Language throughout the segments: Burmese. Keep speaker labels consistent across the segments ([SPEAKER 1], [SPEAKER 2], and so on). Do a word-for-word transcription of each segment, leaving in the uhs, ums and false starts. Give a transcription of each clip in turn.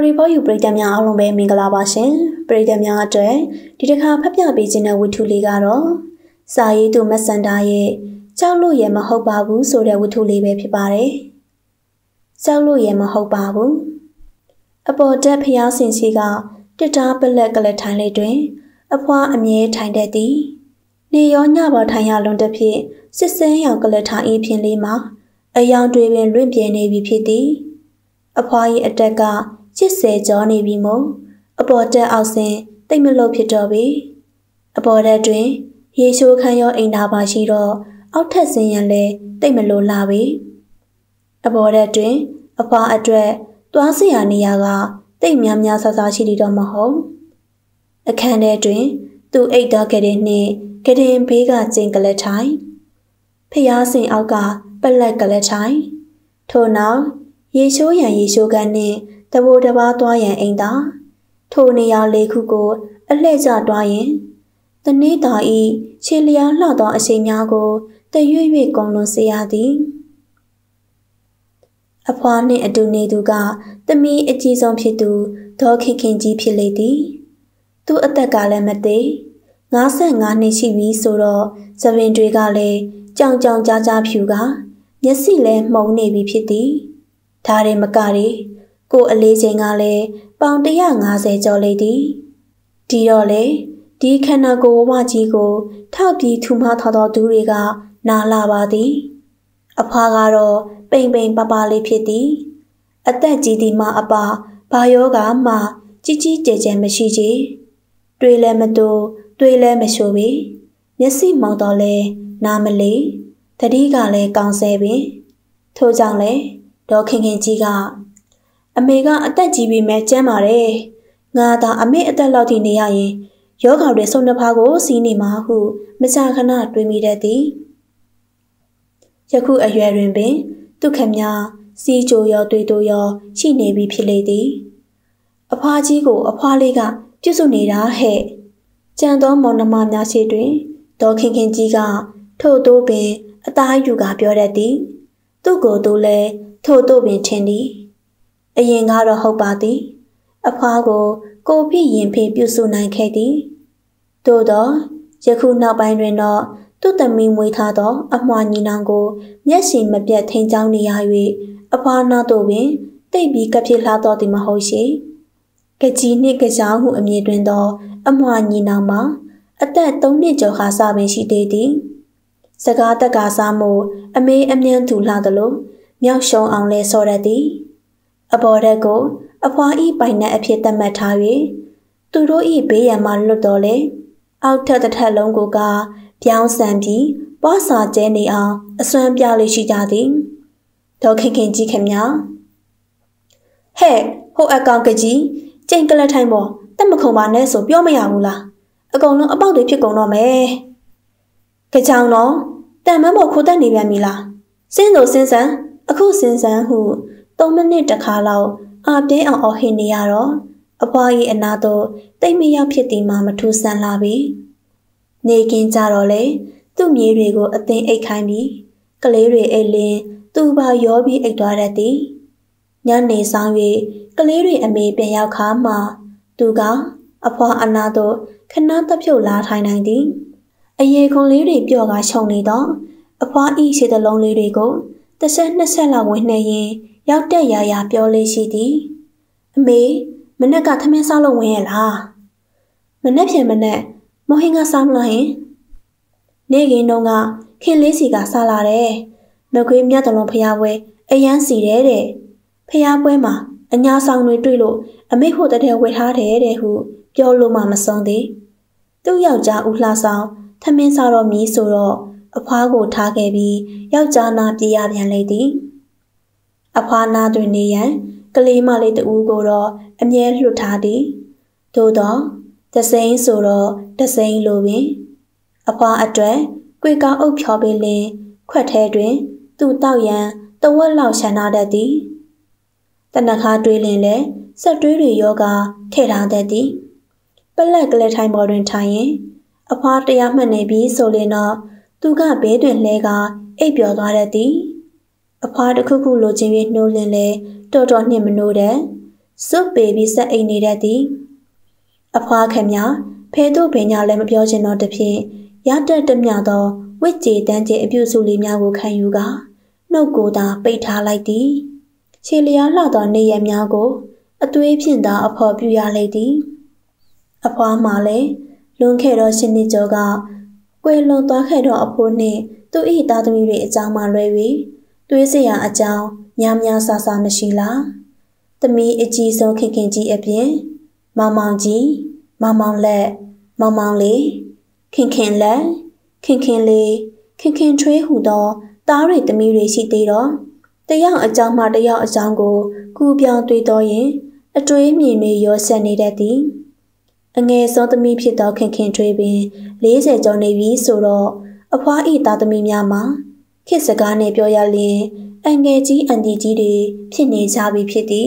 [SPEAKER 1] Story for you ပရိသတ်များအားလုံးပဲမင်္ဂလာပါရှင်ပရိသတ်များအတွက်ဒီတစ်ခါဖတ်ပြပေးခြင်းတဲ့ဝတ္ထုလေးကတော့စာရေးသူမက်ဆန်ဒါရဲ့ကြောက်လို့ရမဟုတ်ပါဘူးဆိုတဲ့ဝတ္ထုလေးပဲဖြစ်ပါတယ်ကြောက်လို့ရမဟုတ်ပါဘူးအပေါ်တက်ဖျားစင်စီကတစ်တားပလက်ကလေးထိုင်လေးတွင်အဖွားအမြဲထိုင်တတ်သည်နေရောညပေါ်ထိုင်ရလွန်တစ်ဖြစ်စစ်စင်းရောင်ကလေးထိုင်အေးဖြင်းလေးမှာအယောင်တွေပင်လွင့်ပြဲနေပြီဖြစ်သည်အဖွား၏အတက်ကချစ်စဲကြောနေပြီမို့အပေါ်တက်အောက်ဆင်းတိတ်မလို့ဖြစ်တော့ပြီအပေါ်တက်တွင်ရေရှိုးခန်းရောအိမ်သာပါရှိတော့အောက်ထက်ဆင်းရန်လဲတိတ်မလို့လာပြီအပေါ်တက်တွင်အဖွားအတွက်သွားစရာနေရာကတိတ်များများဆဆရှိသေးတော့မဟုတ်အခန်းထဲတွင်သူအိတ်တော်ကလေးနှင့်ကရင်ဘေးကကျင်းကလေးထိုင်ဖျားစင်အောက်ကပလက်ကလေးထိုင်ထို့နောက်ရေရှိုးရန်ရေရှိုးကန်းနှင့်တဘိုးတဘာသွားရန်အိမ်သာထိုနေရာလေးခုကိုအလှည့်ကျသွားရင်တနေ့တာဤခြေလျားလှသောအရှိန်များကိုတရွေ့ရွေ့ကုန်လွန်စေရသည်အဖွားနှင့်အတူနေသူကသမီးအကြီးဆုံးဖြစ်သူဒေါ်ခင်ခင်ကြီးဖြစ်လေသည်သူအသက်ကလည်းမသေးငါးဆယ့်ငါးနှစ်ရှိပြီဆိုတော့သပင်တွေကလည်းကြောင်ကြောင်ကြားကြားဖြူကမျက်စိလည်းမှုံနေပြီဖြစ်သည်ဒါတွေမကရီကိုအလေးချိန်ကလည်းပေါင်တစ်ရာငါးဆယ်ကျော်လေသည်ဒီတော့လေဒီခန္ဓာကိုယ်ဝကြီးကိုထောက်ပြီးထူမထော်တော်သူတွေကနာလာပါသည်အဖွားကတော့ပိန်ပိန်ပပလေးဖြစ်သည်အသက်ကြီးသည်မှအပဘာယောဂမှကြီးကြီးကျယ်ကျယ်မရှိချေတွေးလည်းမတူတွေးလည်းမရှိပြီမျက်စိမောင်တော့လဲနားမလေးတတိကလည်းကောင်းဆဲပင်ထို့ကြောင့်လေဒေါ်ခင်ခင်ကြီးကအမေကအသက်ကြီးပြီမဲ့ကျမ်းပါတယ်ငါသာအမေအသက်လောက်ထိနေရရင်ယောဂါတွေဆုံးနှဖားကိုစီးနေမှာဟုမကြာခဏတွေးမိတတ်သည်ယခုအရွယ်တွင်ပင်သူခမစီးကြိုရောတွေးတိုးရောရှိနေပြီဖြစ်လေသည်အဖွားကြီးကိုအဖွားလေးကပြုစုနေတာဟဲ့ကြံသောမောင်နှမများရှိတွင်ဒေါ်ခင်ခင်ကြီးကထို့သို့ပင်အသားယူကပြောတတ်သည်သူ့ကိုယ်သူလည်းထို့သို့ပင်ထင်သည်အရင်ကတော့ဟုတ်ပါသည်အဖွားကိုကိုဖိရင်ဖိပြုစုနိုင်ခဲ့သည်သို့တော့ယခုနောက်ပိုင်းတွင်တော့သူ့သမီးမွေးထားသောအမွှာညီနောင်ကိုမျက်စိမပြတ်ထိန်ချောင်းနေရ၍အဖွားနောက်သို့ပင်တိတ်ပြီးကဖြစ်လာတော်သည်မဟုတ်ရှိကကြီးနှင့်ကကြောင်ဟုအမည်တွင်သောအမွှာညီနောင်မှာအသက်သုံးနှစ်ကျော်ခါစပင်ရှိသေးသည်စကားတက္ကာစားမှုအမေအမြန်းသူလှသလိုမြောက်ရှုံအောင်လဲဆော်ရသည်အပေါ်ရက်ကိုအဖွားဤပိုင်နက်အဖြစ်သတ်မှတ်ထား၍သူတို့ဤဘေးရန်မှလွတ်တော်လေအောက်ထက်တစ်ထက်လုံးကိုကပြောင်းဆန်ပြီးပွားစာကျဲနေအောင်အစွမ်းပြလေးရှိကြသည်ဒေါ်ခင်ခင်ကြီးခင်များဟဲ့ဟိုအကောင်ကကြီးကျိန်ကလထိုင်ပေါ်တက်မခုံပါနဲ့ဆိုပြောမရဘူးလားအကုန်လုံးအပေါက်တွေဖြစ်ကုန်တော့မယ်ကြောင်တော့တန်မန်းပေါ်ခိုးတက်နေပြန်ပြီလားစင်းတို့စင်းစမ်းအခုစင်းစမ်းဟုသုံးမိနစ်တခါလောက်အာပြင်းအောင်အော်ဟစ်နေရတော့အဖွားကြီးအနာသို့တိတ်မရောက်ဖြစ်သည်မှမထူးဆန်းလာပြီနေကင်းကြတော့လေသူ့မြေးတွေကိုအသင်အိတ်ခိုင်းပြီးကလေးတွေအိတ်လင်းသူ့ဘာရောပြီးအိတ်သွားတတ်သည်ညနေဆောင်၍ကလေးတွေအမေပြန်ရောက်ခါမှသူကအဖွားအနာသို့ခဏတဖြုတ်လာထိုင်နိုင်သည်အရေခွန်လေးတွေပြော့ကားခြုံနေတော့အဖွားဤရှိသလုံးလေးတွေကိုတစ်ဆက်နှစ်ဆက်လောက်ဝင်နှဲရင်ရောက်တက်ရာရာပြောလေးရှိသည်အမေမနက်ကသမင်းစားလို့ဝင်ရလားမနက်ဖြန်မနက်မော်ဟင်းကစားမလားဟင်နေကင်းတော့ကခင်လေးစီကစားလာတယ်မကွေးမြတ်တလုံးဖျားပွဲအရန်စီတယ်တဲ့ဖျားပွဲမှာအညာဆောင်တွေတွေ့လို့အမေဟိုတတဲ့ဝယ်ထားတယ်တဲ့ဟုပြောလို့မှမဆုံးသေးသူ့ယောက်ျားဦးလှဆောင်သမင်းစားတော့မီးဆိုတော့အဖွားကိုထားခဲ့ပြီးယောက်ျားနာပြေးရပြန်လေသည်အဖွားနာတွင်နေရန်ကလေးမလေးတူကိုတော့အမြဲလွတ်ထားသည်သို့တော့တစိမ့်ဆိုတော့တစိမ့်လိုပင်အဖွားအတွက်ကြွေကောင်းအုပ်ဖြော်ပေးလင်ခွက်ထဲတွင်သူ့တောက်ရန်တဝက်လောက်ရှမ်းထားတတ်သည်တနခါတွေးလင်လဲဆက်တွေးတွေယောဂထည့်ထားတတ်သည်ပလက်ကလေးထိုင်ပေါ်တွင်ထိုင်ရင်အဖွားတရားမှတ်နေပြီဆိုရင်တော့သူကဘေးတွင်လဲကအိပ်ပျော်သွားတတ်သည်အဖွားတစ်ခုခုလိုချင်၍နှိုးလင်းလဲတော်တော်နှင့်မနှိုးတဲ့စွပ်ပေပြီးဆက်အိမ်နေတတ်သည်အဖွားခင်များဖဲတို့ဘယ်ညာလည်းမပြောချင်တော့တဖြင့်ရတတ်တမျှသောဝိတ်ကြေတန်းကျအပြုစုလေးများကိုခံယူကာနှုတ်ကိုသာပိတ်ထားလိုက်သည်ခြေလျားလှသောနေရများကိုအသွေးဖြင့်သာအဖော်ပြရလေသည်အဖွားမှလည်းလွန်ခဲ့သောရှစ်နှစ်ကျော်ကကွယ်လွန်သွားခဲ့သောအဖိုးနှင့်သူ၏သားသမီးတွေအကြောင်းမှလွဲ၍သွေးစရာအကြောင်းများများဆဆမရှိလားသမီးအကြီးဆုံးခင်ခင်ကြီးအပြင်မောင်မောင်ကြီးမောင်မောင်လက်မောင်မောင်လေးခင်ခင်လက်ခင်ခင်လေးခင်ခင်ထွေးဟူသောသားတွေသမီးတွေရှိသေးတော့တယောက်အကြောင်းမှတယောက်အကြောင်းကိုကူပြောင်းတွေးတော်ရင်အတွေးမြင်တွေရောဆက်နေတတ်သည်အငယ်ဆုံးသမီးဖြစ်သောခင်ခင်ထွေးပင်လေးဆယ်ကျော်နေပြီဆိုတော့အဖွားဤသားသမီးများမှာခေတ်စကားနဲ့ပြောရလျင်အငယ်ကြီးအန်တီကြီးတွေဖြစ်နေကြပြီဖြစ်သည်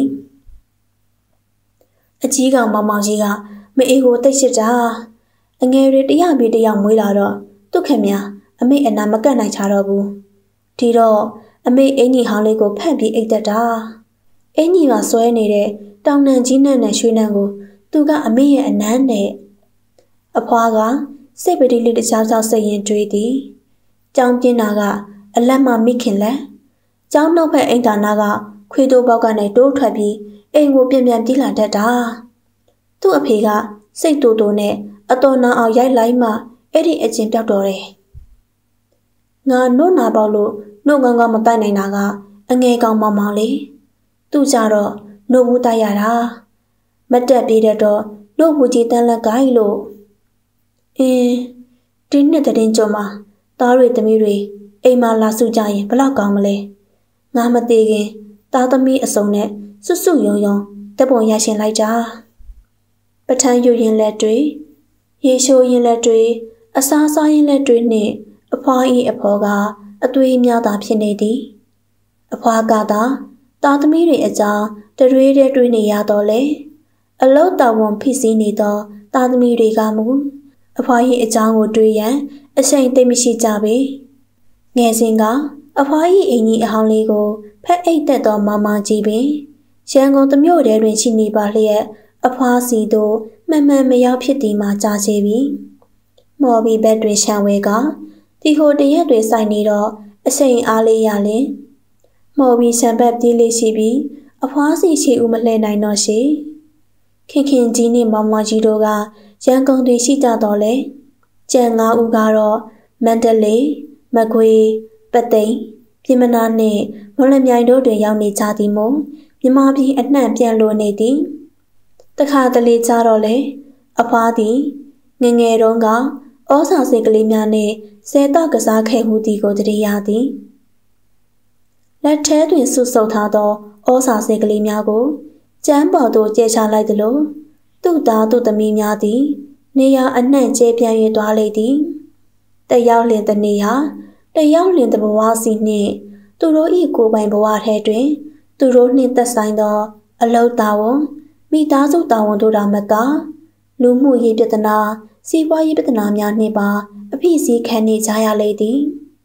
[SPEAKER 1] အကြီးကောင်မောင်မောင်ကြီးကမအေးကိုတိတ်ရှိတာအငယ်တွေတယောက်ပြီးတယောက်မွေးလာတော့သူ့ခင်များအမေအနာမကတ်နိုင်ချတော့ဘူးဒီတော့အမေအင်ကြီးဟောင်းလေးကိုဖက်ပြီးအိတ်တက်တာအင်ကြီးမှာဆွဲနေတဲ့တောင်နံကြီးနဲ့နဲ့ရွှေနံကိုသူကအမေရဲ့အနမ်းနဲ့အဖွားကစိတ်ပတိလေးတစ်ချောင်းချောင်းစိတ်ရင်တွေးသည်ကြောင်းပြင်းတာကအလက်မမိခင်လက်ကျောင်းနောက်ဖက်အိမ်သာနာကခွေးတိုးပေါက်ကနေတိုးထွက်ပြီးအိမ်ကိုပြန်ပြန်ပြေးလာတတ်တာသူ့အဖေကစိတ်တူတူနဲ့အတော်နာအောင်ရိုက်လိုက်မှအဲ့ဒီအကျင်ပြောက်တော်တယ်ငါနို့နာပေါက်လို့နို့ကောင်းကောင်းမတိုက်နိုင်တာကအငယ်ကောင်မောင်မောင်လေးသူ့ကြတော့နို့ဘူးတိုက်ရတာမတက်ပြေးတဲ့တော့နို့ဘူးကြီးတန်းလက်ကိုင်းလို့အင်းဒီနှစ်တည်းကြုံမှာသားတွေသမီးတွေအိမ်မှာလာစုကြရင်ဘလောက်ကောင်းမလဲငါမသေးခင်သားသမီးအစုံနဲ့စွတ်စွတ်ယုံယုံတက်ပုံရရှင်လိုက်တာပထန်းယူရင်လက်တွေရေရှိုးရင်လက်တွေအစားစားရင်လက်တွေနှင့်အဖွား၏အဖော်ကအသွေးများသာဖြစ်နေသည်အဖွားကသာသားသမီးတွေအကြောင်းတရွေးတဲ့တွေးနေရတော့လေအလောက်တော်ဝန်ဖြစ်စည်းနေသောသားသမီးတွေကမူအဖွား၏အကြောင်းကိုတွေးရန်အချိန်သိမ့်မရှိကြပေငယ်စဉ်ကအဖွား၏အင်ကြီးအဟောင်းလေးကိုဖက်အိတ်သက်သောမောင်မောင်ကြီးပင်ရန်ကုန်တမြို့ထဲတွင်ရှိနေပါလျက်အဖွားစီသို့မှန်မှန်မရောက်ဖြစ်သည်မှာကြာချေပြီမော်ဘီဘက်တွင်ရှံဝဲကဒီဟိုတရက်တွေစိုက်နေတော့အချိန်အားလေးရလင်မော်ဘီရှံဘက်ပြေးလေးရှိပြီးအဖွားစီရှိဦးမလှဲနိုင်တော့ရှိခင်ခင်ကြီးနှင့်မောင်မောင်ကြီးတို့ကရန်ကုန်တွင်ရှိကြတော့လေကျန်ငါးဦးကတော့မန္တလေးမကွေးပသိမ်ပြည်မနာနှင့်မော်လမြိုင်တို့တွင်ရောက်နေကြသည်မို့မြမပြည်အနှံ့ပြန်လို့နေသည်တခါတလေကြတော့လေအဖွားသည်ငငယ်တုန်းကဩဇာစိတ်ကလေးများနှင့်ဆဲတော့ကစားခဲ့မှုသည်ကိုတတိယသည်လက်ထဲတွင်ဆုပ်ဆုပ်ထားသောဩဇာစိတ်ကလေးများကိုကျမ်းပေါ်သို့ကျဲချလိုက်သလိုသူ့သားသူ့သမီးများသည်နေရာအနှံ့ကျဲပြန့်၍သွားလေသည်တယောက်လင်တနေဟာတယောက်လင်တဘဝစီနှင့်သူတို့၏ကိုယ်ပိုင်ဘဝထဲတွင်သူတို့နှင့်သက်ဆိုင်သောအလောက်တာဝန်မိသားစုတာဝန်တို့သာမကလူမှုရေးပြဿနာစီးပွားရေးပြဿနာများနှင့်ပါအဖြစ်စည်းခံနေကြရလေသည်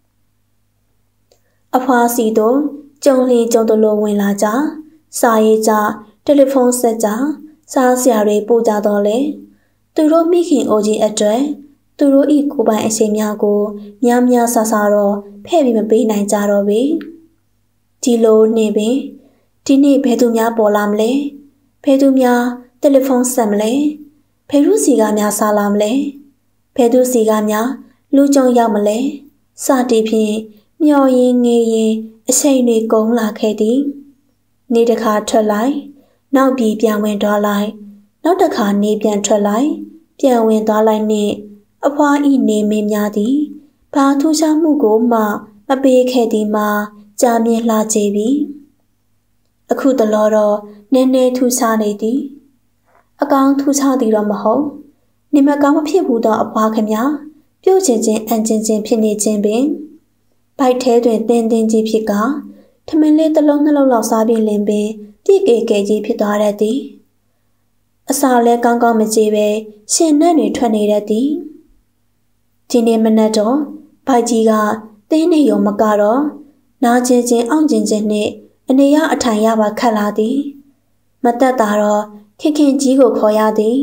[SPEAKER 1] အဖွားစီတို့ကြုံလီကြုံတလို့ဝင်လာကြစာရေးကြတယ်လီဖုန်းဆက်ကြစားစရာတွေပို့ကြတော့လေသူတို့မိခင်အိုကြီးအတွက်သူတို့ဤကိုပိုင်အရှိန်များကိုများများဆဆတော့ဖဲ့ပြီးမပေးနိုင်ကြတော့ပေဒီလိုနေပင်ဒီနေ့ဘယ်သူများပေါ်လာမလဲဘယ်သူများတယ်လီဖုန်းဆက်မလဲဘယ်သူစီကများစားလာမလဲဘယ်သူစီကများလူကြုံရောက်မလဲစသည်ဖြင့်မျောရင်ငေးရင်အချိန်တွေကုန်လာခဲ့သည်နေ့တစ်ခါထွက်လိုက်နောက်ပြီးပြန်ဝင်သွားလိုက်နောက်တစ်ခါနေပြန်ထွက်လိုက်ပြန်ဝင်သွားလိုက်နှင့်အဖွားဤနေမင်းများသည်ဘာထူးခြားမှုကိုမှမပေးခဲ့သည်မှာကြာမြင့်လှကြပြီအခုတလောတော့နည်းနည်းထူးခြားနေသည်အကောင်ထူးခြားသည်တော့မဟုတ်နေမကောင်းမဖြစ်ဘူးတော့အဖွားခင်ဗျာပြုတ်ချင်ချင်းအန်ချင်ချင်းဖြစ်နေခြင်းပင်ဘိုက်ထဲတွင်တင်းတင်းကြီးဖြစ်ကထမင်းလေးတစ်လုံးနှလုံးလောက်စားပြီးလင်ပင်ပြည့်ကေကေကြီးဖြစ်သွားတတ်သည်အစာလဲကောင်းကောင်းမကြေပဲရှင်နှံ့တွေထွက်နေတတ်သည်ဒီနေ့မနက်တော့ဘိုက်ကြီးကတင်းနေရုံမကတော့နာကျင်ချင်းအောင်ကျင်ချင်းနှင့်အနေရအထိုင်ရပါခတ်လာသည်မတက်တာတော့ခင်ခင်ကြီးကိုခေါ်ရသည်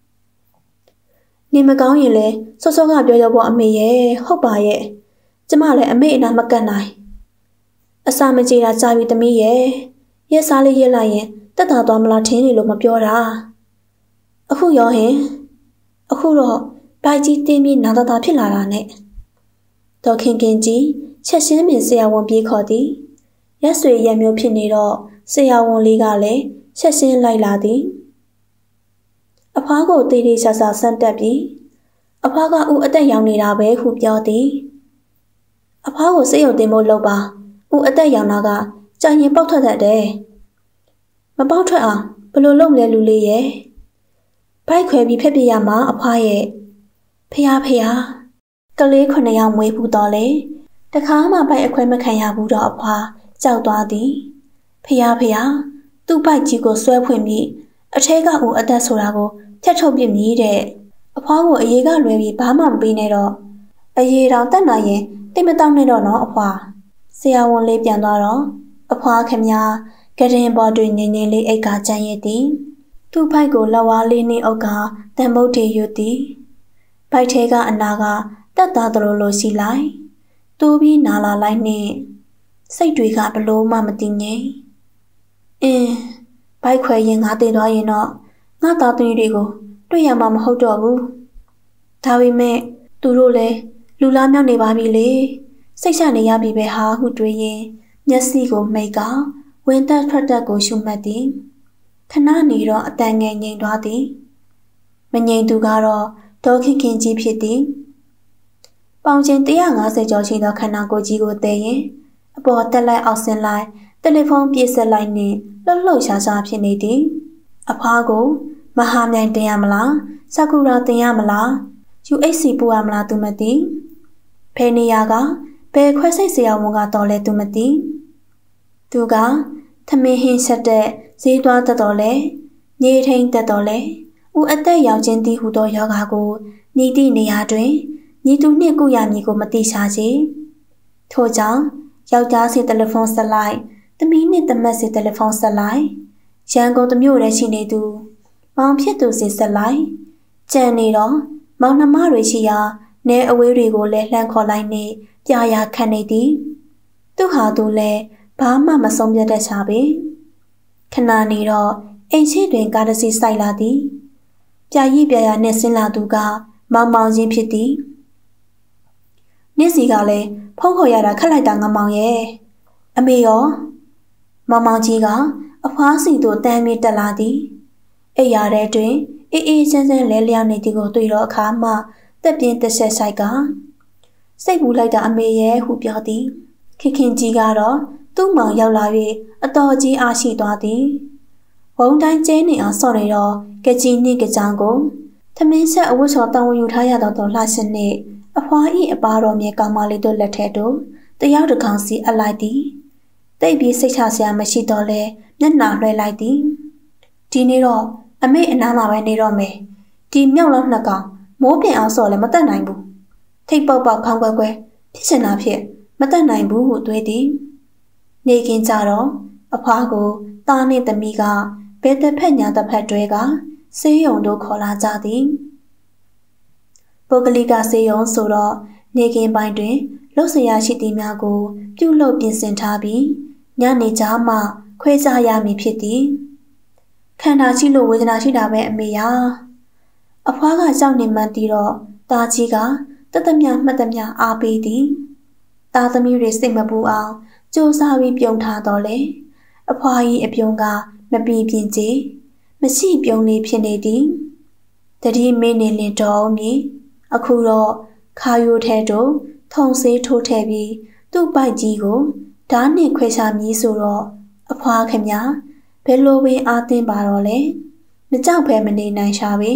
[SPEAKER 1] နေမကောင်းရင်လေစောစောကပြောရဖို့အမေရဲ့ဟုတ်ပါရဲ့ကျမလည်းအမေအနာမကတ်နိုင်အစာမကြေတာကြာပြီသမီးရဲ့ရက်စားလေးရက်လိုက်ရင်တက်တာသွားမလားထင်းနေလို့မပြောတာအခုရောဟင်အခုတော့ဘိုက်ကြီးတင်းပြီးနာတာတာဖြစ်လာတာနဲ့ဒေါ်ခင်ခင်ကြီးချက်ရှင်းပင်ဆရာဝန်ပြေးခေါ်သည်ရက်ဆွေရက်မျိုးဖြစ်နေတော့ဆရာဝန်လေးကလည်းချက်ရှင်းလိုက်လာသည်အဖွားကိုတေးသေးဆာဆာဆန့်တက်ပြီးအဖွားကဦးအသက်ရောင်နေတာပဲဟုပြောသည်အဖွားကိုစိတ်ယုံတင်ဖို့လုပ်ပါဦးအသက်ရောင်တာကကြာရင်ပေါက်ထွက်တတ်တယ်မပေါက်ထွက်အောင်ဘယ်လိုလုပ်လဲလူလေးရဲ့ဘိုက်ခွဲပြီးဖက်ပြရမှာအဖွားရဲ့ဖះဖះကလေးခုနှစ်ယောက်မွေးဘူးတော့လေတခါမှဘိုက်အခွဲမခံရဘူးတော့အဖွားကြောက်သွားသည်ဖះဖះသူ့ဘိုက်ကြီးကိုဆွဲဖွင့်ပြီးအထဲကဦးအသက်ဆိုတာကိုဖြတ်ထုတ်ပြမြည်တဲ့အဖွားကိုအေးကလွယ်ပြီးဘာမှမပေးနဲ့တော့အေးတောင်တက်နိုင်ရင်တိတ်မတောင်းနဲ့တော့နော်အဖွားဆရာဝန်လေးပြန်သွားတော့အဖွားခင်များကရင်ပေါ်တွင်ငင်းငင်းလေးအိတ်ကကြမ်းရည်သည်သူ့ဘိုက်ကိုလက်ဝါးလေးနှင့်အုပ်ကတန်မုတ်ထေရွတ်သည်ဘိုက်ထဲကအနာကတက်သားသလိုလိုရှိလိုက်တိုးပြီးနာလာလိုက်နှင့်စိတ်တွေကဘလို့မှမတည်ငြိမ်အင်းဘိုက်ခွဲရင်ငါတည်သွားရင်တော့ငါသားသမီးတွေကိုတွေ့ရမှာမဟုတ်တော့ဘူးဒါပေမဲ့သူတို့လည်းလူလားမြောက်နေပါပြီလေစိတ်ချနေရပြီပဲဟာဟုတွေးရင်မျက်စိကိုမိတ်ကဝင်သက်ထွက်သက်ကိုရှုမှတ်သည်ခဏနေတော့အတန်ငယ်ငြိမ်သွားသည်မငြိမ်သူကတော့ဒေါ်ခင်ခင်ကြီးဖြစ်သည်ပေါင်ချင်းone hundred fiftyကျော်ရှိသောခန္ဓာကိုယ်ကြီးကိုတည်ရင်အပေါ်တက်လိုက်အောက်ဆင်းလိုက်တယ်လီဖုန်းပြေးဆက်လိုက်နှင့်လှုပ်လှုပ်ရှားရှားဖြစ်နေသည်အဖွားကိုမဟာမြိုင်တင်ရမလားဆာကူရာတင်ရမလား ယူ အိတ် စီ ပို့ရမလားသူမသိဖဲနေရကဘယ်ခွဲစိတ်ဆရာဝန်ကတော့လဲသူမသိသူကသမင်းဟင်းဆက်တဲ့ဈေးသွားတတ်တော်လဲညေထိန်တတ်တော်လဲဦးအသက်ရောင်ချင်းသည်ဟူသောယောဂါကိုညီတိနေရာတွင်ညီသူနှင့်ကုရမည်ကိုမသိရှာချေထို့ကြောင့်ယောက်ျားစီတယ်လီဖုန်းဆက်လိုက်သမီးနှင့်သမက်စီတယ်လီဖုန်းဆက်လိုက်ရန်ကုန်တမျိုးတည်းရှိနေသူမောင်ဖြစ်သူစီဆက်လိုက်ကြံနေတော့မောင်နှမတွေရှိရာနဲအဝေးတွေကိုလည်းလှမ်းခေါ်လိုက်နေပြာရာခံနေသည်သူဟာသူလည်းဘာမှမဆုံးပြတ်တတ်ချပေခဏနေတော့အိမ်ရှိတွင်ကားတစ်စီးစိုက်လာသည်ပြာရီပြာရာနဲ့ဆင်းလာသူကမောင်မောင်ချင်းဖြစ်သည်နစ်စီကလည်းဖုန်းခေါ်ရတာခက်လိုက်တာငမောင်ရဲ့အမေရောမောင်မောင်ကြီးကအဖွားစီတို့တန်းမြေတက်လာသည်အိယာထဲတွင်အေးအေးချမ်းချမ်းလဲလျောင်းနေသည်ကိုတွေ့တော့အခါမှတက်ပြင်းတက်ဆက်ဆိုင်ကစိတ်ပူလိုက်တာအမေရဲ့ဟုပြောသည်ခင်ခင်ကြီးကတော့သူ့မောင်ရောက်လာ၍အတော်ကြီးအားရှိသွားသည်ဝုံတိုင်းကျင်းနေအောင်ဆော့နေတော့ကကြီးနှင့်ကကြောင်ကိုသမင်းဆက်အဝတ်ချော်တောင်းယူထားရတော့တော်လှရှင်နှင့်အဖွားဤအပါတော်မြေကောင်မလေးတို့လက်ထဲသို့တယောက်တစ်ကောင်စီအလိုက်သည်တိတ်ပြီးစိတ်ချစရာမရှိတော့လဲမျက်နှာလွှဲလိုက်သည်ဒီနေ့တော့အမေအနားမှာပဲနေတော့မယ်ဒီမြောက်လုံးနှစ်ကောင်မိုးပြင်အောင်ဆော့လည်းမတက်နိုင်ဘူးထိတ်ပေါက်ပေါက်ခေါင်းကွဲကွဲဖြစ်ချင်တာဖြစ်မတက်နိုင်ဘူးဟုတွေးသည်နေကင်းကြတော့အဖွားကိုသားနှင့်သမီးကဘဲတစ်ဖက်ညာတစ်ဖက်တွဲကဆေးရုံတို့ခေါ်လာကြသည်ပုဂ္ဂလိကဆေးရုံဆိုတော့နေကင်းပိုင်းတွင်လှုပ်ရှားရှိသည်များကိုပြုလုပ်ပြင်ဆင်ထားပြီးညနေကြမှခွဲခြားရမည်ဖြစ်သည်ခန္ဓာရှိလို့ဝေဒနာရှိတာပဲအမေယာအဖွားကကြောက်နေမှန်းတီးတော့တာကြီးကတသက်မြမှတ်သမျှအားပေးသည်တာသမီးတွေစိတ်မပူအောင်ကြိုးစားပြီးပြုံထားတော့လေအဖွားကြီးအပြုံးကမပီပြင်းကြီးမရှိပြုံးလေးဖြစ်နေသည်တတိမင်းနေလင်တော်မီအခုတော့ခါယိုထဲတို့ထုံဆေးထိုးထည့်ပြီးသူ့ပိုက်ကြီးကိုဓာတ်နဲ့ခွဲခြားမြည်ဆိုတော့အဖွားခင်ဗျာဘယ်လိုပဲအားသင်းပါတော့လဲမကြောက်ဖဲမနေနိုင်ရှာပေ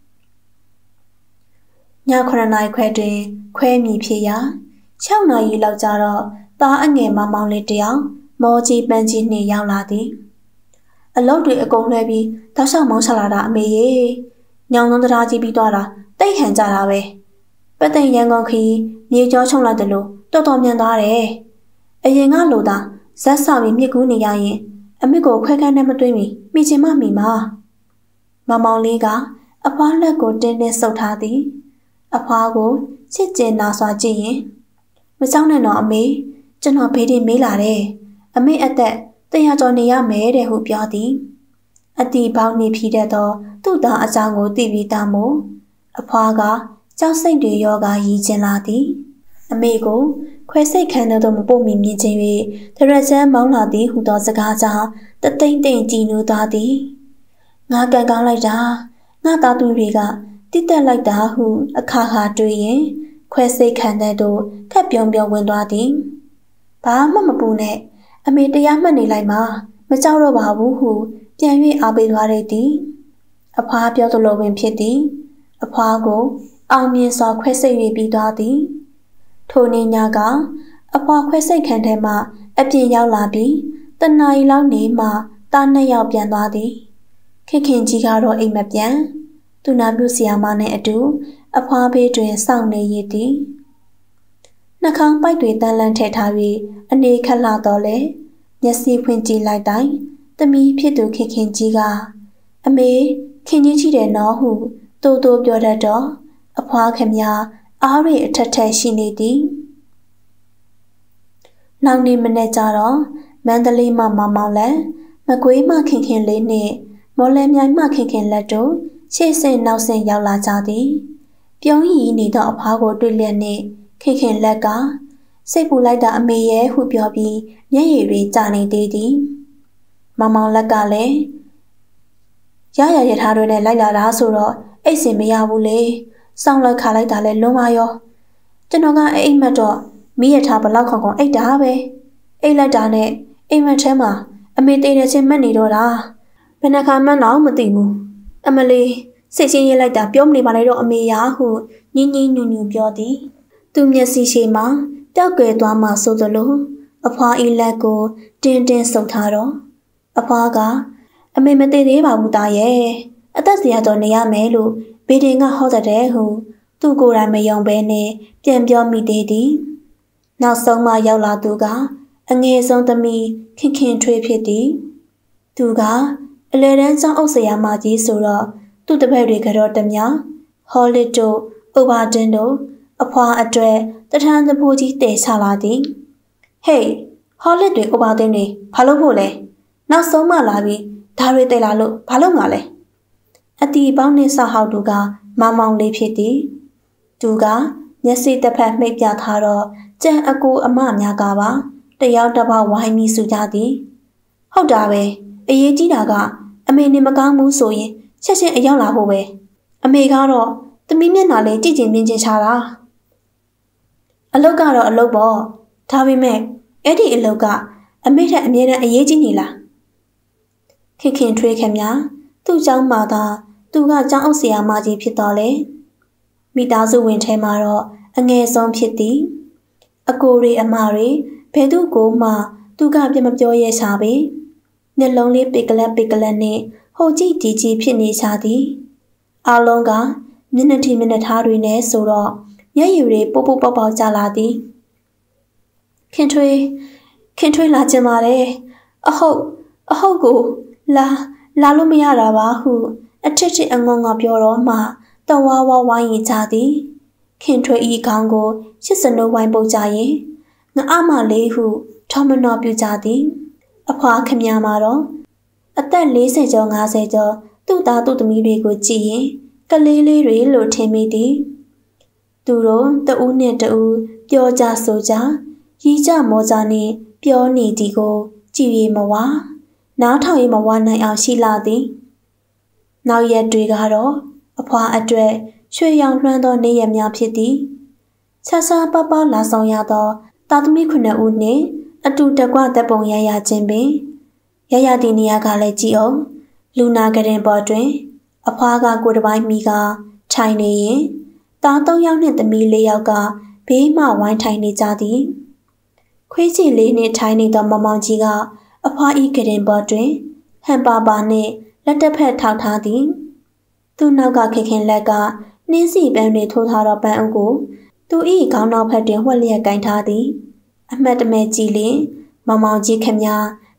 [SPEAKER 1] ညခုနှစ်နာရီခွဲတွင်ခွဲမြည်ဖြစ်ရာ၆နာရီလောက်ကြာတော့သားအငယ်မောင်မောင်လေးတယောက်မောကြီးပန်းကြီးနှင့်ရောက်လာသည်အလုပ်တွေအကုန်လွှဲပြီးတောက်လျှောက်မောင်းချလာတာအမေရေညောင်လုံးတရားကြီးပြီးသွားတာတိတ်ဟန်ကြတာပဲပသိမ်ရန်ကုန်ခီးမြေကျောချုံလိုက်တယ်လို့တော်တော်မြန်သွားတယ်အရင်ကလိုသာဇက်ဆောင်ပြီးမြစ်ကူးနေရရင်အမေကိုခွဲခန်းနဲ့မတွေ့မီမိချင်မှမိမှာမောင်မောင်လေးကအဖွားလက်ကိုတင်းတင်းဆုပ်ထားသည်အဖွားကိုချစ်ကျင်နာစွာကြည့်ရင်မကြောက်နဲ့တော့အမေကျွန်တော်ဘေးတင်မေးလာတယ်အမေအသက်တရားကျော်နေရမယ်တဲ့ဟုပြောသည်အတီပေါင်းနေဖြစ်တဲ့သောသူ့သားအကြောင်းကိုသိပြီးသားမို့အဖွားကကြောက်စိတ်တွေရောကရည်ကျင်လာသည်အမေကိုခွဲစိတ်ခံတဲ့တော့မပို့မီမြင်ချင်း၍တရက်ချမ်းမောင်းလာသည်ဟူသောစကားကြောင့်တသိမ့်သိမ့်ကြည်နူးသွားသည်ငါကန်ကောင်းလိုက်တာငါသားသူတွေကတိတက်လိုက်တာဟုအခါခါတွေးရင်ခွဲစိတ်ခံတဲ့တော့ခက်ပြုံပြုံဝင်သွားသည်ဘာမှမပူနဲ့အမေတရားမှတ်နေလိုက်မှာမကြောက်တော့ပါဘူးဟုပြန်၍အားပေးသွားရသည်အဖွားပြောသလိုပင်ဖြစ်သည်အဖွားကိုအောင်မြင်စွာခွဲစိတ်၍ပြီးသွားသည်ထိုနေ့ညကအဖွားခွဲစိတ်ခံထဲမှအပြင်ရောက်လာပြီးတနာရီလောက်နေမှတားနှစ်ယောက်ပြန်သွားသည်ခင်ခင်ကြီးကတော့အိမ်မပြန်သူနာပြုဆရာမနဲ့အတူအဖွားဘေးတွင်စောင့်နေရသည်နှာခေါင်းပိုက်တွေတန်းလန်းထည့်ထား၍အနေခက်လာတော့လေမျက်စိဖွင့်ကြည့်လိုက်တိုင်းသမီးဖြစ်သူခင်ခင်ကြီးကအမေခင်ကြီးရှိတယ်နော်ဟုတိုးတိုးပြောတတ်တော့အဖွားခင်များအားရအထက်ထက်ရှိနေသည်နောက်နေ့မနေ့ကျတော့မန္တလေးမှမောင်မောင်လက်မကွေးမှခင်ခင်လေးနှင့်မော်လမြိုင်မှခင်ခင်လက်တို့ရှေ့ဆင့်နောက်ဆင့်ရောက်လာကြသည်ပြုံးရည်နေသောအဖွားကိုတွေ့လျက်နှင့်ခင်ခင်လက်ကစိတ်ပူလိုက်တာအမေရဲ့ဟုပြောပြီးမျက်ရည်တွေကျနေသေးသည်မောင်မောင်လက်ကလည်းရရရထားတွေနဲ့လိုက်လာတာဆိုတော့အိတ်စင်မရဘူးလေစောင်းလိုက်ခါလိုက်တာလဲလွန်ပါရောကျွန်တော်ကအိတ်မက်တော့မိရထားဘလောက်ခေါင်ခေါင်အိတ်တာပဲအိတ်လိုက်တာနဲ့အိမ်မက်ထဲမှာအမေသေးတဲ့ချင်းမှတ်နေတော့တာဘယ်နှခါမှန်းတော့မသိဘူးအမလေးစိတ်ချင်းရေးလိုက်တာပြောမနေပါနဲ့တော့အမေရာဟုညင်းညင်းညူညူပြောသည်သူမျက်စိရှိမှတောက်ကွယ်သွားမှဆိုသလိုအဖွားဤလက်ကိုတင်းတင်းဆုပ်ထားတော့အဖွားကအမေမသိသေးပါဘူးသားရဲ့အသက်စရာတော့နေရမယ်လို့ဘေဒင်ကဟောတဲ့ဟုသူကိုယ်တိုင်မယုံဘဲနဲ့ပြန်ပြောမိသေးသည်နောက်ဆုံးမှရောက်လာသူကအငယ်ဆုံးသမီးခင်ခင်ထွေးဖြစ်သည်သူကအလဲတန်းကျောင်းအုပ်ဆရာမကြီးဆိုတော့သူ့တပည့်တွေကတော့တများဟောလစ်တို့ဥပါဒင်းတို့အဖွားအတွက်တထန်းသဖိုးကြီးတည်ချလာသည်ဟေးဟောလစ်တွေဥပါဒင်းတွေဘာလို့ဖို့လဲနောက်ဆုံးမှလာပြီးဓာရီတည်လာလို့ဘာလို့ငါလဲအတီပေါင်းနဲ့ဆဟောက်တို့ကမောင်မောင်လေးဖြစ်သည်သူကမျက်စိတစ်ဖက်မှိတ်ပြထားတော့ကြံအကူအမများကပါတယောက်တစ်ပေါက်ဝိုင်းပြီးစုကြသည်ဟုတ်တာပဲအရေးကြီးတာကအမေနေမကောင်းဘူးဆိုရင်ချက်ချင်းအရောက်လာဖို့ပဲအမေကတော့သမီးမျက်နှာလေးကြည့်ချင်မြင်ချင်ချတာအလုတ်ကတော့အလုတ်ပေါ့ဒါပေမဲ့အဲ့ဒီအလုတ်ကအမေထက်အမြဲတမ်းအရေးကြီးနေလားခင်ခင်ထွေးခင်များသူ့เจ้าမှာသာသူကเจ้าအုပ်ဆရာမကြီးဖြစ်တော်လေမိသားစုဝင်ထဲမှာတော့အငယ်ဆုံးဖြစ်သည်အကိုတွေအမတွေဘယ်သူကိုမှသူကပြမပြောရဲချပေမျက်လုံးလေးပိကလက်ပိကလက်နဲ့ဟိုကြည့်ကြည့်ကြည့်ဖြစ်နေချသည်အားလုံးကမျက်နှာထိမျက်နှာထားတွေနဲ့ဆိုတော့မျက်ရည်တွေပုတ်ပုတ်ပေါက်ပေါက်ကျလာသည်ခင်ထွေးခင်ထွေးလာကြပါတယ်အဟုတ်အဟုတ်ကိုလာလာလို့မရတာပါဟုအထက်ထက်အငုံငါပြောတော့မှတဝါဝါဝိုင်းရင်ကြသည်ခင်ထွေးဤခေါင်းကိုရှစ်စနိုးဝိုင်းပုတ်ကြရင်ငါအမလေးဟုထောမနောပြကြသည်အဖွားခင်များမှာတော့အသက်လေးဆယ်ကျော်ငါးဆယ်ကျော်သူ့သားသူ့သမီးတွေကိုကြည့်ရင်ကလေးလေးတွေလို့ထင်မိသည်သူတို့တဦးနဲ့တဦးပြောကြဆိုကြရီကြမောကြနဲ့ပြောနေသည်ကိုကြည်ရမဝါနားထောင်ရမဝါနိုင်အောင်ရှိလာသည်နောက်ရက်တွေကတော့အဖွားအတွက်ရွှေရောင်လွှမ်းသောနေရက်များဖြစ်သည်ဆဆာပပလာဆောင်ရသောတာသမီခုနှစ်ဦးနှင့်အတူတကွတပ်ပုံရရခြင်းပင်ရရသည့်နေရာကလည်းကြည့်အောင်လူနာကရင်ပေါ်တွင်အဖွားကကိုယ်တစ်ပိုင်းမိကထိုင်နေရင်သားသုံးယောက်နှင့်သမီးလေးယောက်ကဘေးမှဝိုင်းထိုင်နေကြသည်ခွေးချီလေးနှင့်ထိုင်နေသောမောင်မောင်ကြီးကအဖွားဤကရင်ပေါ်တွင်ဟန်ပါပါနှင့်လက်တစ်ဖက်ထောက်ထားသည်သူ့နောက်ကခင်ခင်လက်ကနှင်းစီပန်းတွေထိုးထားသောပန်းအုပ်ကိုသူ၏ခေါင်းနောက်ဖက်တွင်ဝှက်လျက်ကင်ထားသည်အမှတ်တမဲ့ကြည့်လျင်မောင်မောင်ကြီးခမ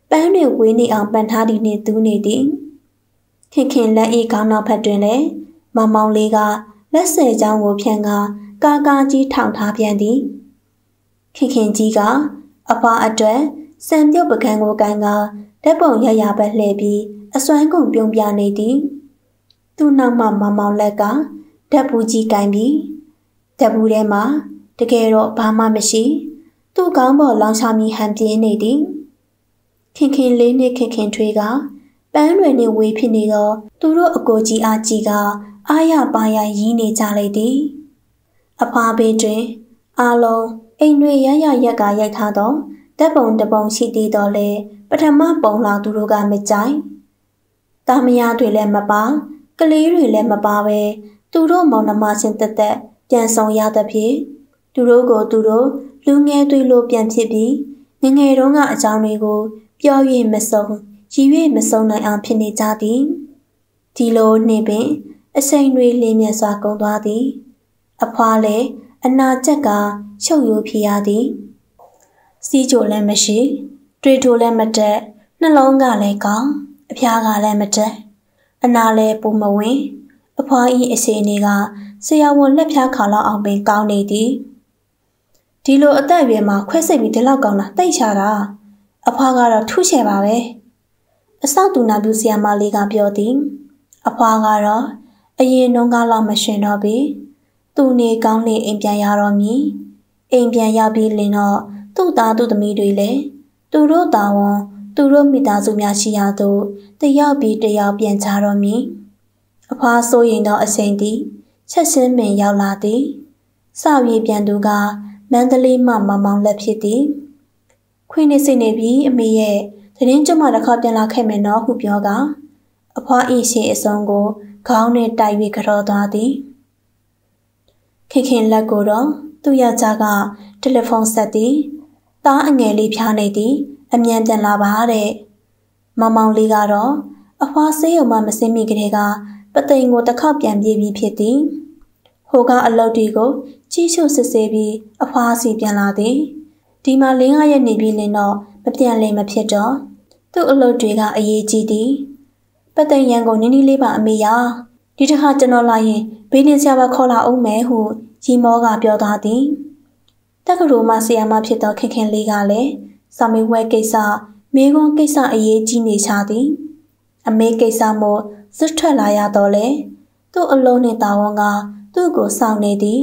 [SPEAKER 1] ပန်းတွေဝေးနေအောင်ပန်ထားသည်နှင့်သူနေသည်ခင်ခင်လက်ဤခေါင်းနောက်ဖက်တွင်လည်းမောင်မောင်လေးကလက်ဆယ်ချောင်းကိုဖြန့်ကာကာကာကြီးထောင်ထားပြန်သည်ခင်ခင်ကြီးကအဖွားအတွက်စံပြုတ်ပကံကိုကန်ကဓာတ်ပုံရရပဲလှည့်ပြီးအစွမ်းကုန်ပြုံးပြနေသည်သူ့နောက်မှမောင်မောင်လက်ကဓာတ်ဘူးကြီးကန်ပြီးဓာတ်ဘူးထဲမှာတကယ်တော့ဘာမှမရှိသူ့ကောင်းပေါ်လောင်ချမီဟန်ပြင်းနေသည်ခင်ခင်လေးနဲ့ခင်ခင်ထွေးကပန်းတွေနဲ့ဝေးဖြစ်နေတော့သူတို့အကိုကြီးအားကြီးကအားရပါရရီးနေကြလေသည်အဖွားဘေးတွင်အားလုံးအိမ်တွေရရရက်ကရိုက်ထားတော့ဓာတ်ပုံတပုံရှိသေးတော့လေပထမပုံလာသူတို့ကမကြိုက်တာမယားတွေလည်းမပါကလေးတွေလည်းမပါပဲသူတို့မောင်နှမချင်းတက်တက်ပြန်ဆောင်ရသဖြင့်သူတို့ကိုသူတို့လူငယ်တွေလိုပြန်ဖြစ်ပြီးငငယ်တုန်းကအကြောင်းတွေကိုပြော၍မဆုံးရည်၍မဆုံးနိုင်အောင်ဖြစ်နေကြသည်ဒီလိုနေပင်အစိမ်တွေလင်းမြစွာကုန်သွားသည်အဖွားလည်းအနာကျက်ကရှုပ်ရိုးဖြစ်ရသည်စီးကြိုလည်းမရှိတွေးထိုလည်းမတက်နှလုံးကလည်းကောင်းအဖျားကလည်းမတက်အနာလည်းပူမဝင်အဖွားဤအစီအနေကဆရာဝန်လက်ဖျားခါလောက်အောင်ပင်ကောင်းနေသည်ဒီလိုအသက်အရွယ်မှာခွဲစိတ်ပြီးဒီလောက်ကောင်းတာတိတ်ချတာအဖွားကတော့ထူးချယ်ပါပဲအဆောက်တူနာပြူဆရာမလေးကပြောသည်အဖွားကတော့အရင်နှုန်းကားလောက်မရှင်တော့ပြီသူနေကောင်းလေအိမ်ပြန်ရတော့မည်အိမ်ပြန်ရောက်ပြီးလင်တော့သူ့သားသူ့သမီးတွေလည်းသူတို့တာဝန်သူတို့မိသားစုများရှိရသို့တယောက်ပြီးတယောက်ပြန်ချတော့မည်အဖွားဆိုရင်တော့အစိမ့်သည်ချက်ချင်းပင်ရောက်လာသည်စပြေပြန်သူကမန္တလေးမှမောင်မောင်လက်ဖြစ်သည်ခွေးနေစိတ်နေပြီးအမေရဲ့သတင်းကြွမှတစ်ခါပြန်လာခဲ့မယ်နော်ဟုပြောကအဖွားဤရှိအစုံကိုခေါင်းနဲ့တိုက်၍ကြော်သွားသည်ခင်ခင်လက်ကိုတော့သူ့ယောက်ျားကတယ်လီဖုန်းဆက်သည်သားအငယ်လေးဖျားနေသည်အမြန်ပြန်လာပါတဲ့မောင်မောင်လေးကတော့အဖွားဆေးရုံမှမစင်းမိကလေးကပသိမ်ကိုတစ်ခေါက်ပြန်ပြေးပြီးဖြစ်သည်ဟိုကအလုပ်တွေကိုကြီးရှုစစ်ဆေးပြီးအဖွားစီပြန်လာသည်ဒီမှာလင်းကားရက်နေပြီးလင်းတော့မပြန်လေမဖြစ်တော့သူ့အလုပ်တွေကအရေးကြီးသည်ပသိမ်ရန်ကိုနင်းနီးလေးပါအမေရဒီတစ်ခါကျွန်တော်လာရင်ဘေးနေဆရာပါခေါ်လာအောင်မယ်ဟုရီမောကပြောသွားသည်တက္ကသိုလ်မှဆရာမဖြစ်သောခင်ခင်လေးကလည်းစာမေးပွဲကိစ္စမိကွန်းကိစ္စအရေးကြီးနေချသည်အမေကိစ္စမို့စွတ်ထွက်လာရတော့လေသူ့အလုံးနဲ့တာဝန်ကသူ့ကိုစောင့်နေသည်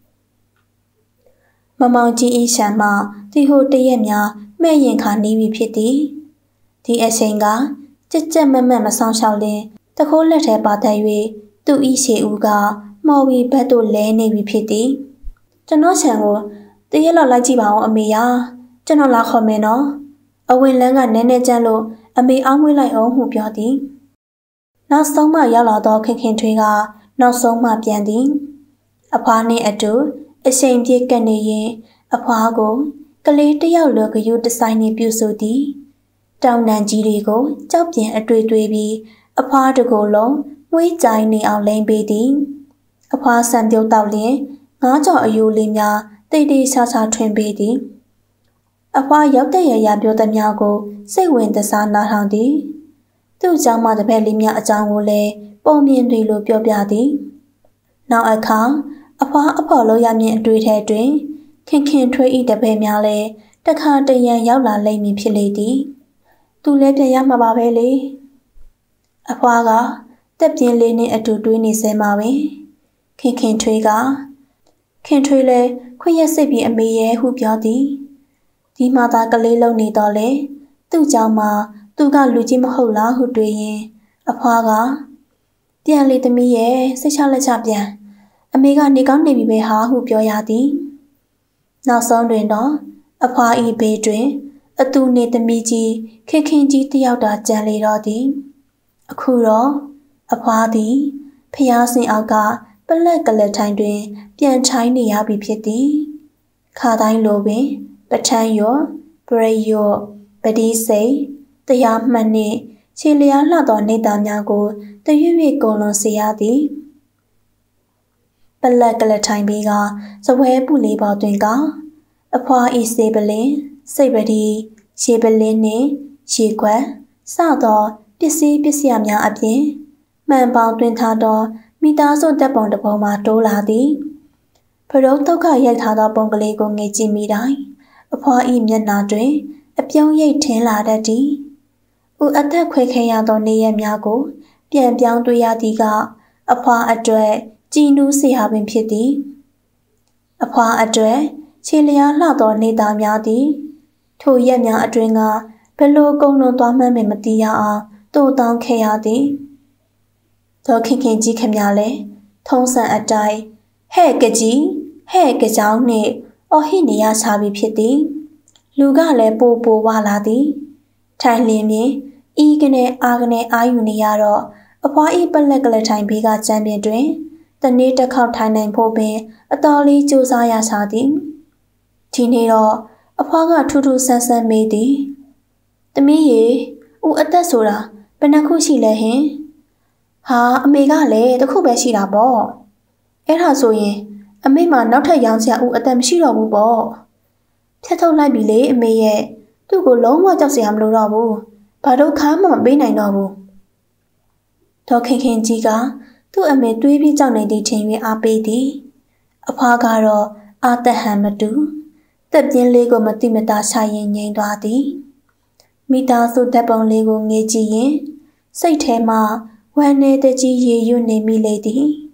[SPEAKER 1] မမောင်ကြီးဤရှမ်းမှဒီဟိုတရက်များမဲ့ရင်ခါနေပြီဖြစ်သည်ဒီအချိန်ကကြက်ကြက်မက်မက်မဆောင်ရှောက်လင်းတခိုးလက်ထဲပါသက်၍သူ့ဤရှေဦးကမော်ဝီဘက်သို့လဲနေပြီဖြစ်သည်ကျွန်တော်ခြံကိုတရက်လောက်လိုက်ကြည့်ပါအောင်အမေရကျွန်တော်လာခေါ်မယ်နော်အဝင်လန်းကနဲနဲကျန်းလို့အမေအောင်းမွေးလိုက်အောင်ဟုပြောသည်နောက်ဆုံးမှရောက်လာတော့ခင်ခင်ထွေးကနောက်ဆုံးမှပြန်သည်အဖွားနှင့်အတူအချိန်ပြည့်ကပ်နေရင်အဖွားကိုကလေးတယောက်လိုဂယုတဆိုင်နှင့်ပြုစုသည်တောင်တန်းကြီးတွေကိုကြောက်ပြင်အတွေ့တွေ့ပြီးအဖွားတကိုယ်လုံးမွေးကြိုင်နေအောင်လိမ့်ပေးသည်အဖွားဆံပြုတ်တောက်လျင်ငါးကြော်အယိုးလေးများတိတ်တိတ်ဆာဆာထွင်ပေးသည်အဖွားရောက်တဲ့ရရပြောသမျှကိုစိတ်ဝင်တစားနားထောင်သည်သူ့เจ้าမတပည့်လေးများအကြောင်းကိုလည်းပုံမြင်တွေလိုပြောပြသည်နောက်အခါအဖွားအဖော်လို့ရမည်အတွေ့ထဲတွင်ခင်ခင်ထွေးဤတပည့်များလည်းတခါတရံရောက်လာလိမ့်မည်ဖြစ်လေသည်သူလည်းပြန်ရမှာပါပဲလေအဖွားကတက်ပြင်းလေးနှင့်အတူတွေးနေစဲမှာပင်ခင်ခင်ထွေးကခင်ထွေးလည်းခွင့်ရစိတ်ပြီးအမေရဲ့ဟုပြောသည်ဒီမှာသာကလေးလုံးနေတော့လေသူ့ကြောင့်မှသူကလူကြီးမဟုတ်လားဟုတွေးရင်အဖွားကပြန်လေသမီးရဲ့စိတ်ချလက်ချပြန်အမေကနေကောင်းနေပြီပဲဟာဟုပြောရသည်နောက်ဆုံးတွင်တော့အဖွားဤဘေးတွင်အတူနေသမီးကြီးခင်ခင်ကြီးတယောက်သာကြံလေတော့သည်အခုတော့အဖွားသည်ဖျားစင်အောက်ကပလက်ကလက်ထိုင်တွင်ပြန်ထိုင်းနေရပြီဖြစ်သည်ခါတိုင်းလိုပင်ပထန်းရောပရိယောပတိစိတ်တရားမှန်နှင့်ခြေလျားလှသောနေသားများကိုတရွေ့ရွေ့ကုန်လွန်စေရသည်ပလက်ကလက်ထိုင်ပြီးကစပွဲပူလေးပေါ်တွင်ကအဖွားဤစေပလင်စိတ်ပတိခြေပလင်းနှင့်ရေခွက်စသောပစ္စည်းပစ္စယများအပြင်မှန်ပေါင်းတွင်ထားသောမိသားစုတပ်ပုံတစ်ပုံမှာတိုးလာသည်ဖရုံးဒုက္ခရိုက်ထားသောပုံကလေးကိုငေ့ကြည့်မိတိုင်းအဖွား၏မျက်နှာတွင်အပြုံးရိပ်ထင်းလာတတ်သည်ဦးအသက်ခွဲခဲရသောနေရက်များကိုပြန်ပြောင်းတွေ့ရသည်ကအဖွားအတွက်ကြည်နူးစရာပင်ဖြစ်သည်အဖွားအတွက်ခြေလျားလှသောနေသားများသည်ထိုရက်များအတွင်းကဘယ်လိုကုန်လွန်သွားမှန်းမသိရအောင်တိုးတောင်းခဲ့ရသည်ဒေါ်ခင်ခင်ကြီးခင်များလည်းထုံးစံအတိုင်းဟဲ့ကကြီးဟဲ့ကကြောင်နှင့်အော်ဟစ်နေရချပြီးဖြစ်သည်လူကလည်းပိုပိုဝလာသည်ထိုင်လင်းမြင်ဤကနေအာကနေအာယူနေရတော့အဖွားဤပလက်ကလေးထိုင်ဘေးကကြမ်းပြင်းတွင်တနေ့တစ်ခေါက်ထိုင်နိုင်ဖို့ပင်အတော်လေးကြိုးစားရချသည်ဒီနေ့တော့အဖွားကထူးထူးဆန်းဆန်းမေးသည်သမီးရေဦးအသက်ဆိုတာဘယ်နှခုရှိလဲဟင်ဟာအမေကလည်းတစ်ခုပဲရှိတာပေါ့အဲ့ဒါဆိုရင်အမေမှနောက်ထပ်ရောင်းစရာဦးအသက်မရှိတော့ဘူးပေါ့ဖြတ်ထုတ်လိုက်ပြီလေအမေရဲ့သူ့ကိုလုံးဝကြောက်စရာမလိုတော့ဘူးဘာလို့ခါမှမပေးနိုင်တော့ဘူးဒေါ်ခင်ခင်ကြီးကသူ့အမေတွေးပြီးကြောက်နေသည့်ချိန်တွင်အားပေးသည်အဖွားကတော့အာသက်ဟန်မတူတက်ပြင်းလေးကိုမတိမတာချရင်ငြိမ်သွားသည်မိသားစုဓာတ်ပုံလေးကိုငေးကြည့်ရင်စိတ်ထဲမှာဝမ်းနည်းတကြီးရေရွတ်နေမိလေသည်